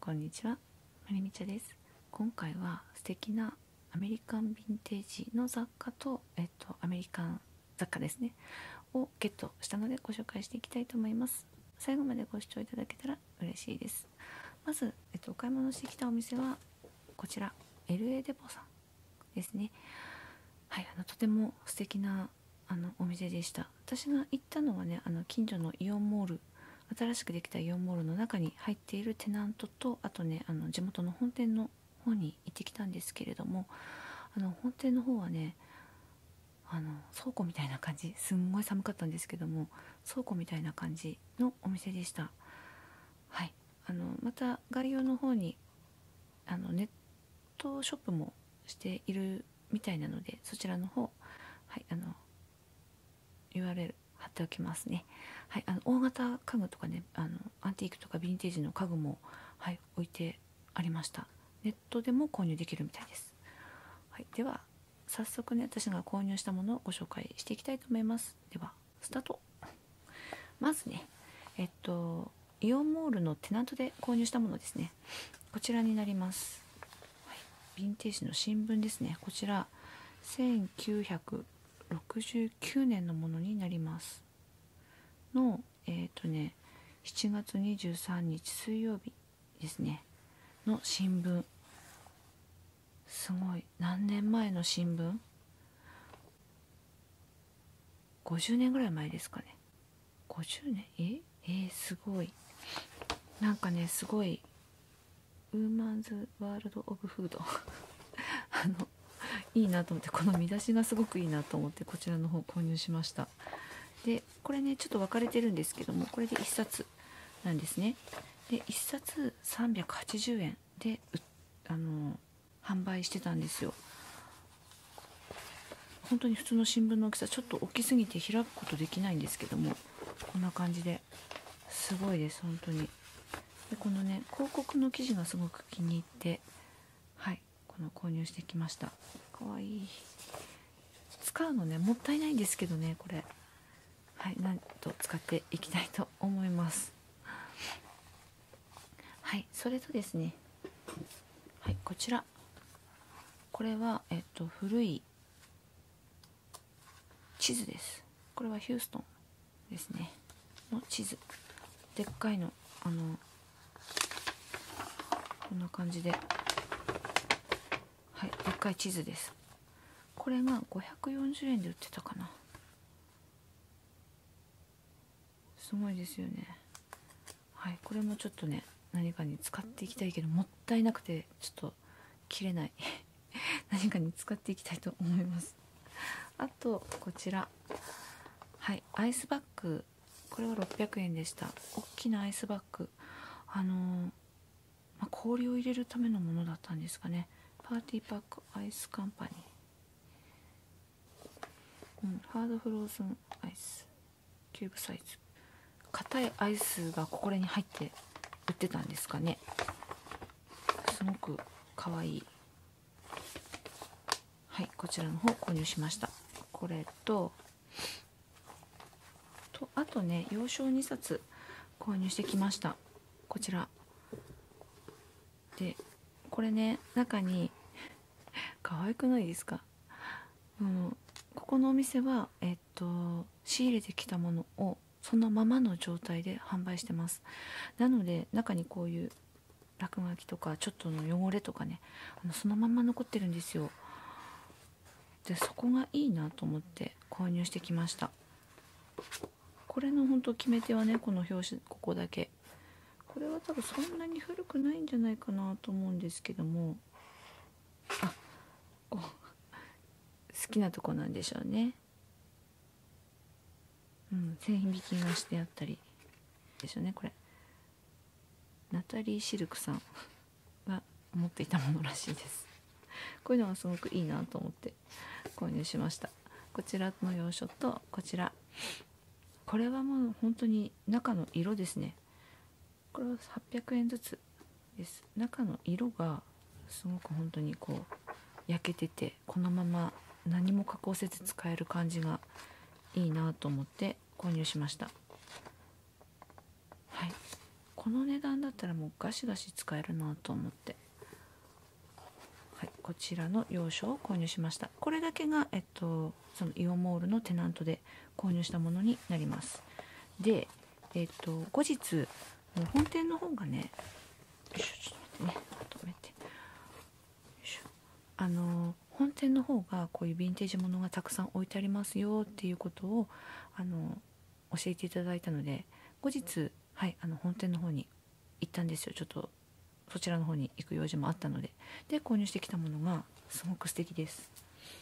こんにちは、まりみちゃです。今回は素敵なアメリカンヴィンテージの雑貨と、アメリカン雑貨ですねをゲットしたのでご紹介していきたいと思います。最後までご視聴いただけたら嬉しいです。まず、お買い物してきたお店はこちら LA デポさんですね。はい、とても素敵なお店でした。私が行ったのはね、近所のイオンモール、新しくできたイオンモールの中に入っているテナントと、あとね地元の本店の方に行ってきたんですけれども、本店の方はね倉庫みたいな感じ、すんごい寒かったんですけども、倉庫みたいな感じのお店でした。はい、また概要の方にネットショップもしているみたいなので、そちらの方、はい、URL 貼っておきますね。はい、大型家具とかね、アンティークとかヴィンテージの家具も、はい、置いてありました。ネットでも購入できるみたいです。はい、では早速ね、私が購入したものをご紹介していきたいと思います。ではスタート。まずね、イオンモールのテナントで購入したものですね。こちらになります。はい、ヴィンテージの新聞ですね。こちら1969年のものになりますの、7月23日水曜日ですねの新聞。すごい、何年前の新聞、50年ぐらい前ですかね。50年、すごい、なんかね、すごいウーマンズワールドオブフードいいなと思って、この見出しがすごくいいなと思って、こちらの方購入しました。でこれね、ちょっと分かれてるんですけども、これで1冊なんですね。で1冊380円で販売してたんですよ。本当に普通の新聞の大きさ、ちょっと大きすぎて開くことできないんですけども、こんな感じですごいです、本当に。でこのね、広告の記事がすごく気に入って、はい、購入してきました。かわいい。使うのね、もったいないんですけどね、これ、はい、なんと使っていきたいと思います。はい、それとですね、はい、こちら、これは古い地図です。これはヒューストンですねの地図、でっかいの、こんな感じで、はい、でっかい地図です。これが540円で売ってたかな。すごいですよね。はい、これもちょっとね、何かに使っていきたいけど、もったいなくてちょっと切れない何かに使っていきたいと思います。あとこちら、はい、アイスバッグ、これは600円でした。大きなアイスバッグ、氷を入れるためのものだったんですかね。パーティーパックアイスカンパニー、ハードフローズンアイスキューブサイズ、硬いアイスがこれに入って売ってたんですかね。すごくかわいい。はい、こちらの方購入しました。これとあとね、洋書2冊購入してきました。こちらで、これね、中に可愛くないですか。ここのお店は仕入れてきたものをそのままの状態で販売してます。なので中にこういう落書きとかちょっとの汚れとかね、そのまま残ってるんですよ。でそこがいいなと思って購入してきました。これの本当決め手はね、この表紙、ここだけ。これは多分そんなに古くないんじゃないかなと思うんですけども、好きなとこなんでしょうね。線引きがしてあったりでしょうね。これナタリー・シルクさんが持っていたものらしいです。こういうのがすごくいいなと思って購入しました。こちらの洋書とこちら、これはもう本当に中の色ですね。これは800円ずつです。中の色がすごく本当にこう焼けてて、このまま何も加工せず使える感じがいいなと思って購入しました。はい、ここの値段だったらもうガシガシ使えるなと思って、はい、こちらの洋書を購入しました。これだけが、そのイオンモールのテナントで購入したものになります。で、後日もう本店の方がね、よいしょ、ちょっと待ってね、まとめて、よいしょ、本店の方がこういうヴィンテージものがたくさん置いてありますよっていうことを教えていただいたので、後日、はい、本店の方に行ったんですよ。ちょっとそちらの方に行く用事もあったので、購入してきたものがすごく素敵です。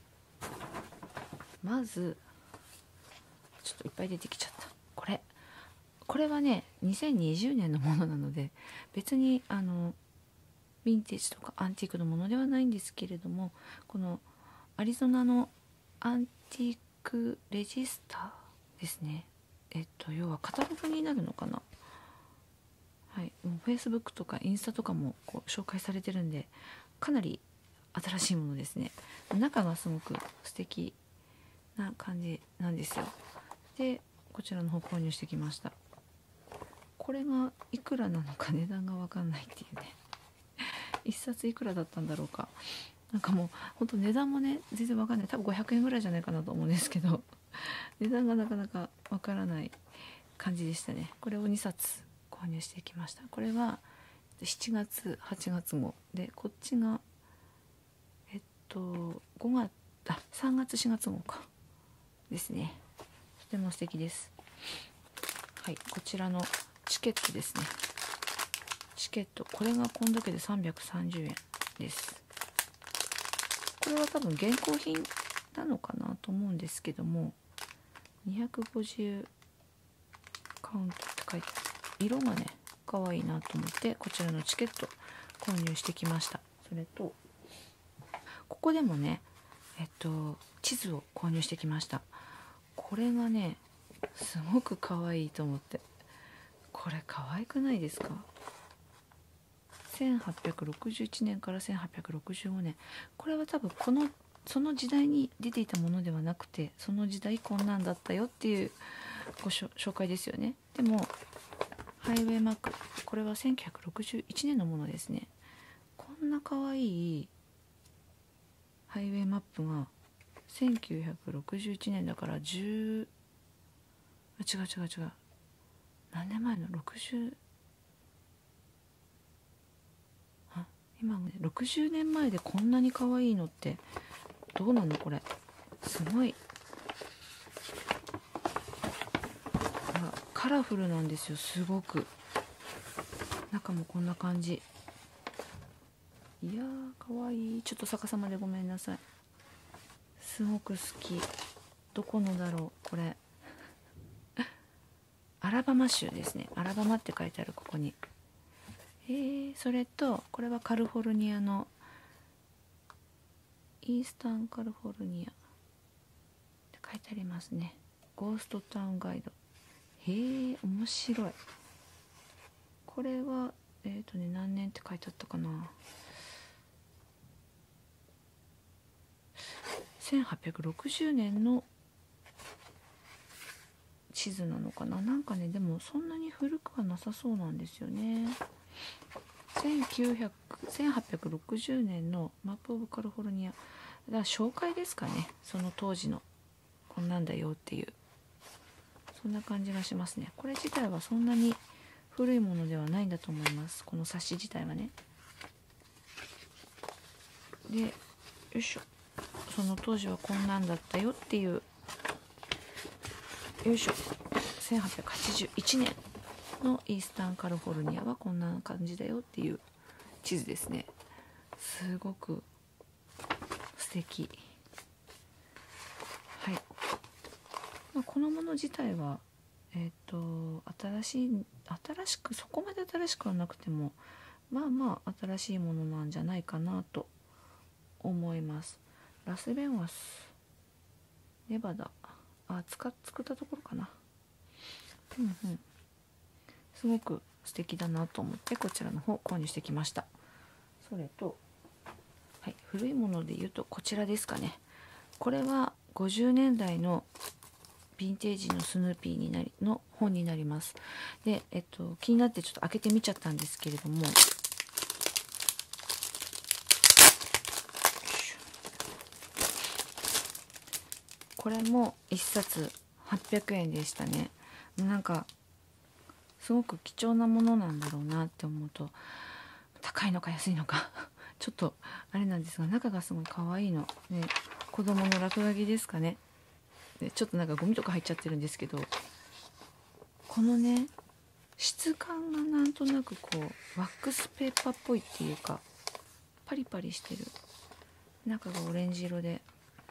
まずちょっといっぱい出てきちゃった。これはね2020年のものなので、別にヴィンテージとかアンティークのものではないんですけれども、このアリゾナのアンティークレジスターですね。要はカタログになるのかな。はい、もう Facebook とかインスタとかもこう紹介されてるんで、かなり新しいものですね。中がすごく素敵な感じなんですよ。でこちらの方購入してきました。これがいくらなのか値段が分かんないっていうね一冊いくらだったんだろうか。なんかもうほんと値段もね全然分かんない。多分500円ぐらいじゃないかなと思うんですけど値段がなかなか分からない感じでしたね。これを2冊購入してきました。これは7月8月号で、こっちが5月3月4月号かですね。とても素敵です。はい、こちらのチケットですね。チケット、これがこんだけで330円です。これは多分現行品なのかなと思うんですけども、250カウントって書いてある。色がね可愛いなと思ってこちらのチケット購入してきました。それとここでもね地図を購入してきました。これがねすごく可愛いと思って、これ可愛くないですか。1861年から1865年、これは多分その時代に出ていたものではなくて、その時代こんなんだったよっていう紹介ですよね。でもハイウェイマップ、これは1961年のものですね。こんな可愛いハイウェイマップが1961年だから違う何年前の60、今ね60年前でこんなに可愛いのってどうなの。これすごいカラフルなんですよ。すごく中もこんな感じ。いやー可愛い。ちょっと逆さまでごめんなさい。すごく好き。どこのだろうこれアラバマ州ですね。アラバマって書いてあるここに。それとこれはカリフォルニアのイースタンカリフォルニアって書いてありますね。ゴーストタウンガイド。面白い。これは何年って書いてあったかな。1860年の地図なのかな。なんかねでもそんなに古くはなさそうなんですよね。1860年のマップオブカリフォルニアだから紹介ですかね。その当時のこんなんだよっていう、そんな感じがしますね。これ自体はそんなに古いものではないんだと思います。この冊子自体はね。でよいしょ、その当時はこんなんだったよっていう、よいしょ、1881年のイースタンカリフォルニアはこんな感じだよっていう地図ですね。すごく素敵。はい、このもの自体は新しく、そこまで新しくはなくてもまあ新しいものなんじゃないかなと思います。ラスベガス、ネバダ、作ったところかな。すごく素敵だなと思ってこちらの方購入してきました。それと、はい、古いもので言うとこちらですかね。これは50年代のヴィンテージのスヌーピーの本になります。で、気になってちょっと開けてみちゃったんですけれども、これも1冊800円でしたね。なんかすごく貴重なものなんだろうなって思うと、高いのか安いのかちょっとあれなんですが、中がすごい可愛いの、ね、子供の落書きですかね。でちょっとなんかゴミとか入っちゃってるんですけど、このね質感がなんとなくこうワックスペーパーっぽいっていうか、パリパリしてる、中がオレンジ色で、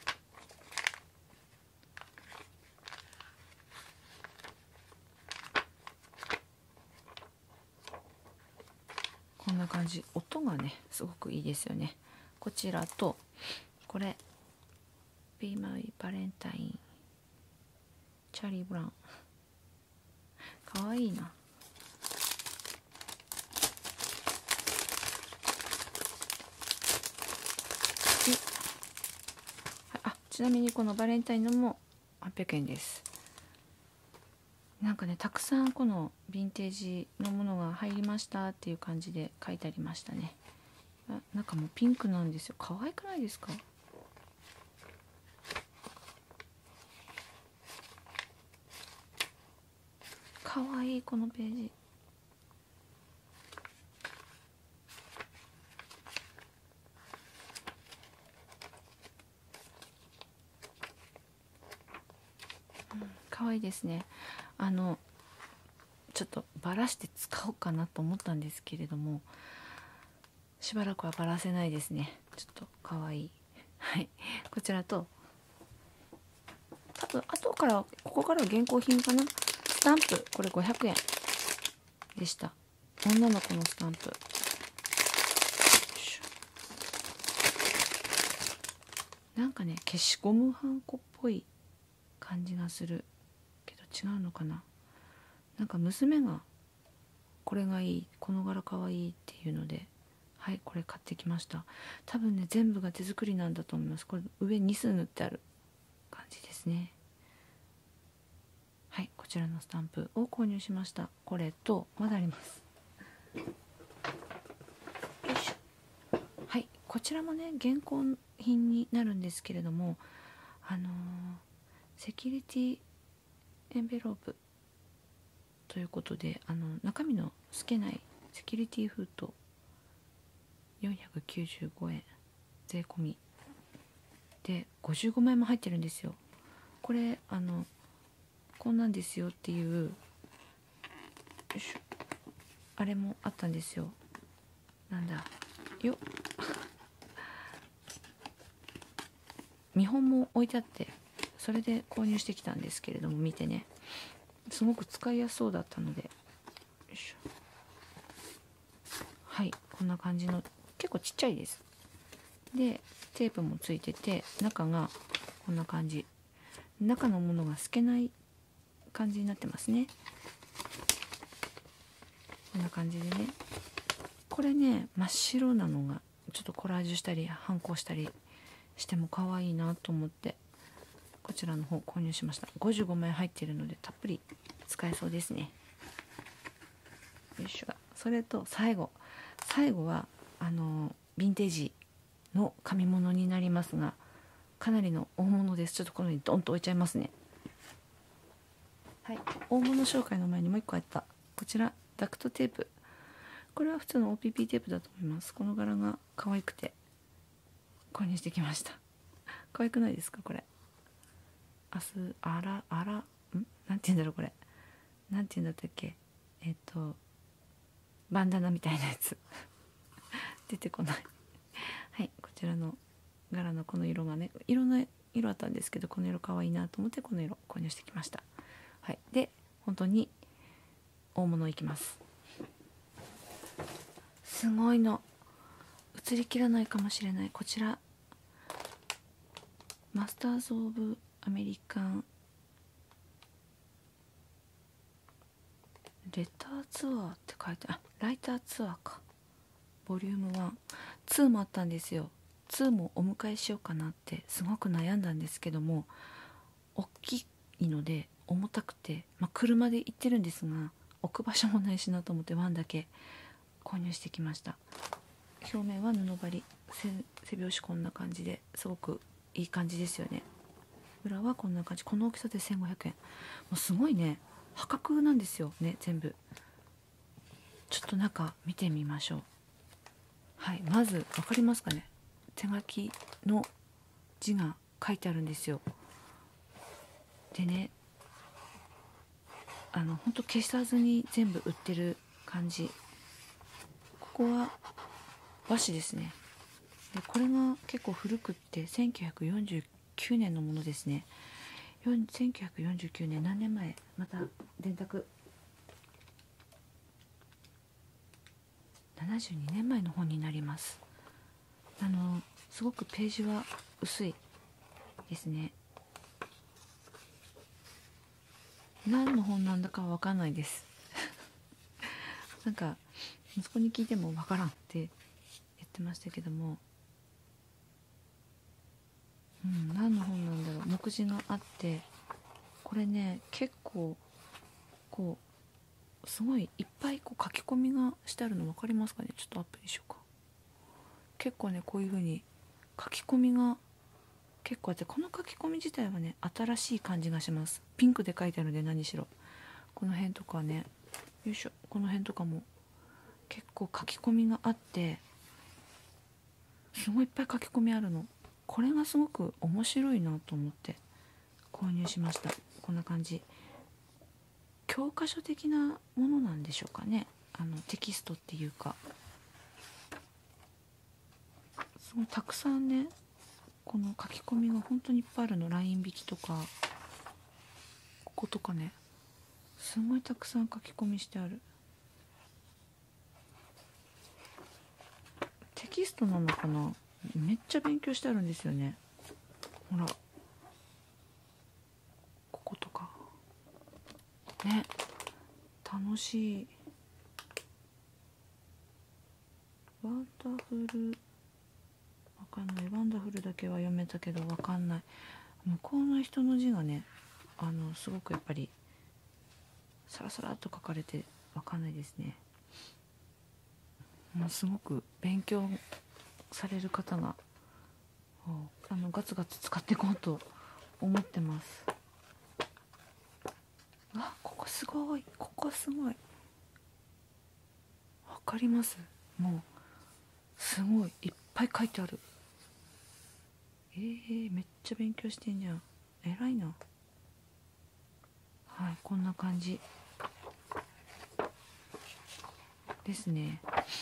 こんな感じ。音がねすごくいいですよね。こちらとこれ Be My Valentine チャーリー・ブラウン、かわいいな。ちなみにこのバレンタインのも800円です。なんかねたくさんこのヴィンテージのものが入りましたっていう感じで書いてありましたね。中もピンクなんですよ。可愛くないですか？可愛いこのページ。可愛いですね。ちょっとバラして使おうかなと思ったんですけれども、しばらくはバラせないですね。ちょっと可愛い。はい、こちらと多分後からここからは現行品かな。スタンプ、これ500円でした。女の子のスタンプ。なんかね消しゴムはんこっぽい感じがするけど違うのかな。なんか娘がこれがいい、この柄かわいいっていうので、はい、これ買ってきました。多分ね全部が手作りなんだと思います。これ上2数塗ってある感じですね。はい、こちらのスタンプを購入しました。これとまだあります。よいしょ。はい、こちらもね現行品になるんですけれども、セキュリティエンベロープということで、中身の透けないセキュリティ封筒495円税込みで55枚も入ってるんですよ。これこんなんですよっていうあれもあったんですよ。なんだよ見本も置いてあって、それで購入してきたんですけれども、見てねすごく使いやすそうだったので、よいしょ。はい、こんな感じの結構ちっちゃいです。でテープもついてて、中がこんな感じ、中のものが透けない感じになってますね。こんな感じでね、これね真っ白なのがちょっとコラージュしたり反抗したりしても可愛いなと思ってこちらの方購入しました。55枚入っているのでたっぷり使えそうですね。よいしょ。それと最後はヴィンテージの紙物になりますが、かなりの大物です。ちょっとこのようにドンと置いちゃいますね。はい、大物紹介の前にもう一個あった、こちらダクトテープ。これは普通の OPP テープだと思います。この柄が可愛くて購入してきました。可愛くないですかこれ。なんて言うんだろうこれ。なんて言うんだったっけ。バンダナみたいなやつ出てこないはい、こちらの柄のこの色がね、いろんな色あったんですけど、この色可愛いなと思ってこの色購入してきました。はい、で本当に大物いきます。すごいの映りきらないかもしれない。こちらマスターズ・オブ・アメリカンレターツアーって書いてライターツアーか、ボリューム1、2もあったんですよ。2もお迎えしようかなってすごく悩んだんですけども、大きいので重たくて、車で行ってるんですが置く場所もないしなと思ってワンだけ購入してきました。表面は布張り、背拍子こんな感じですごくいい感じですよね。裏はこんな感じ、この大きさで1500円。もうすごいね、破格なんですよね全部。ちょっと中見てみましょう。はい、まず分かりますかね、手書きの字が書いてあるんですよ。でね、ほんと消さずに全部売ってる感じ。ここは和紙ですね。でこれが結構古くって1949年のものですね。1949年、何年前、また電卓、72年前の本になります。すごくページは薄いですね。何の本なんだかは分かんないですなんか息子に聞いても分からんって言ってましたけども、何の本なんだろう。目次があって、これね結構こうすごいいっぱいこう書き込みがしてあるの分かりますかね。ちょっとアップにしようか。結構ねこういう風に書き込みが結構あって、この書き込み自体はね新しい感じがします。ピンクで書いてあるので何しろこの辺とかね、よいしょ、この辺とかも結構書き込みがあって、すごいいっぱい書き込みあるの。これがすごく面白いなと思って購入しました。こんな感じ、教科書的なものなんでしょうかね。テキストっていうか、すごいたくさんね、この書き込みが本当にいっぱいあるの。ライン引きとか、こことかね、すごいたくさん書き込みしてある。テキストなのかな。めっちゃ勉強してあるんですよね。ほらこことかね、楽しい。ワンダフル、わかんない。ワンダフルだけは読めたけどわかんない。向こうの人の字がね、すごくやっぱりサラサラっと書かれてわかんないですね。もうすごく勉強される方がガツガツ使っていこうと思ってます。ここすごい、ここすごい、わかります。もうすごいいっぱい書いてある。めっちゃ勉強してんじゃん、偉いな。はい、こんな感じですね。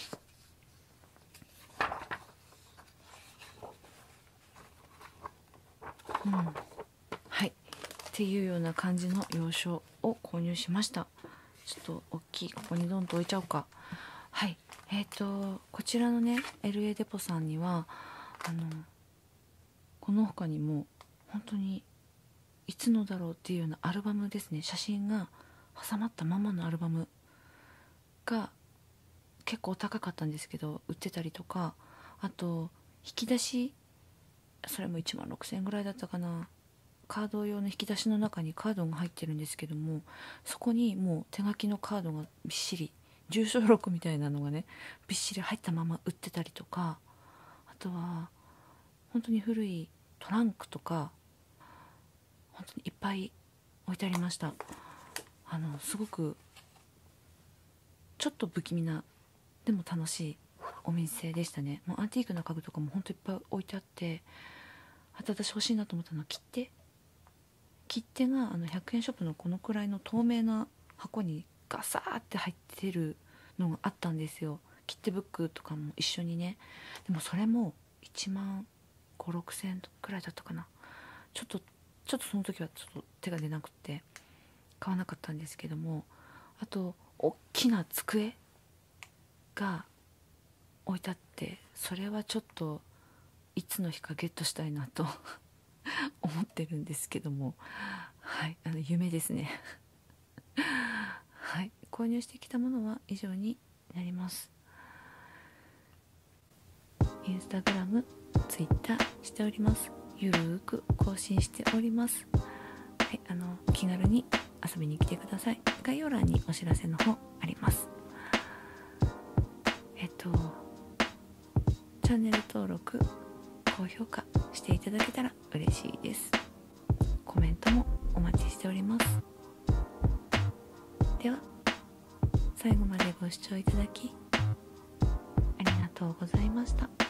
はい、っていうような感じの洋書を購入しました。ちょっと大きい、ここにドンと置いちゃおうか。はい、こちらのね LA デポさんにはこの他にも本当にいつのだろうっていうようなアルバムですね。写真が挟まったままのアルバムが結構高かったんですけど売ってたりとか、あと引き出し、それも1万6000円ぐらいだったかな。カード用の引き出しの中にカードが入ってるんですけども、そこにもう手書きのカードがびっしり、住所録みたいなのがねびっしり入ったまま売ってたりとか、あとは本当に古いトランクとか本当にいっぱい置いてありました。すごくちょっと不気味なでも楽しいお店でしたね。もうアンティークな家具とかも本当いっぱい置いてあって、あと私欲しいなと思ったのは切手が100円ショップのこのくらいの透明な箱にガサーって入ってるのがあったんですよ。切手ブックとかも一緒にね。でもそれも1万5、6千円くらいだったかな。ちょっとその時はちょっと手が出なくて買わなかったんですけども、あと大きな机が置いてあって、それはちょっといつの日かゲットしたいなと思ってるんですけども、はい、夢ですねはい、購入してきたものは以上になります。インスタグラム、ツイッターしております。ゆるーく更新しております。はい、 気軽に遊びに来てください。概要欄にお知らせの方あります。チャンネル登録、高評価していただけたら嬉しいです。コメントもお待ちしております。では最後までご視聴いただきありがとうございました。